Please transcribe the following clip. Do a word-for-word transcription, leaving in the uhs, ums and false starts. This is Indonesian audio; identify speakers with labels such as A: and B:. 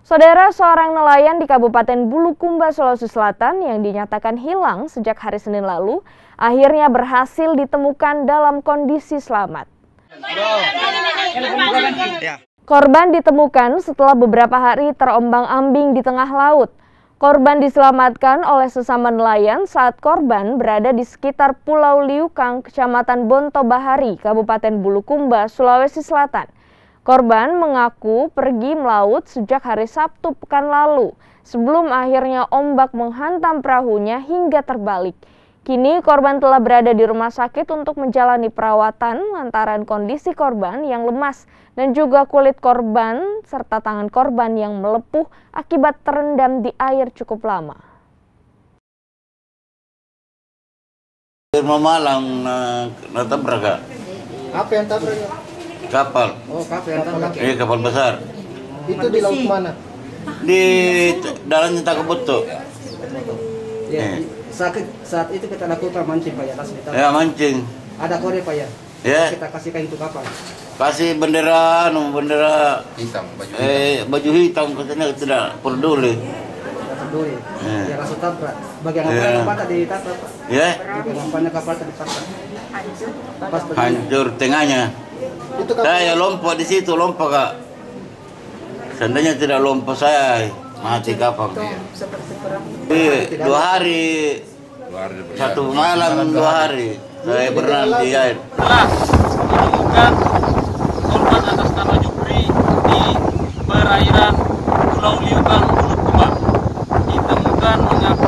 A: Saudara, seorang nelayan di Kabupaten Bulukumba, Sulawesi Selatan yang dinyatakan hilang sejak hari Senin lalu, akhirnya berhasil ditemukan dalam kondisi selamat. Korban ditemukan setelah beberapa hari terombang-ambing di tengah laut. Korban diselamatkan oleh sesama nelayan saat korban berada di sekitar Pulau Liukang, Kecamatan Bonto Bahari, Kabupaten Bulukumba, Sulawesi Selatan. Korban mengaku pergi melaut sejak hari Sabtu pekan lalu, sebelum akhirnya ombak menghantam perahunya hingga terbalik. Kini korban telah berada di rumah sakit untuk menjalani perawatan lantaran kondisi korban yang lemas dan juga kulit korban serta tangan korban yang melepuh akibat terendam di air cukup lama.
B: Rumah Malang na tabrak.
C: Apa yang tabrak?
B: Kapal.
C: Oh, kapal yang tabrak.
B: Iya, kapal besar.
C: Itu di laut mana?
B: Di dalamnya Takaboto.
C: Ya, saat, saat itu kita lakukan mancing, Pak ya.
B: Ya, mancing.
C: Ada kode, Pak ya.
B: Ya.
C: Kita kasihkan itu kapal.
B: Kasih bendera, no, bendera
D: hitam, baju hitam.
B: Eh, baju hitam katanya tidak peduli.
C: Tidak peduli.
B: Ya.
C: Ya, langsung tabrak. Bagian apa
B: Ya.
C: kapal tadi tabrak, Pak?
B: Ya.
C: Bagian apanya kapal tadi tabrak. Pas
B: Hancur tengahnya.
C: itu kapal.
B: Saya lompat di situ, lompat kak. Seandainya tidak lompat saya mati kapal. Iya, dua hari, satu malam dua hari saya berenang di air.
E: Telah menemukan korban atas nama Jupri di perairan Pulau Liukang, Bulukumba. Ditemukan mengaku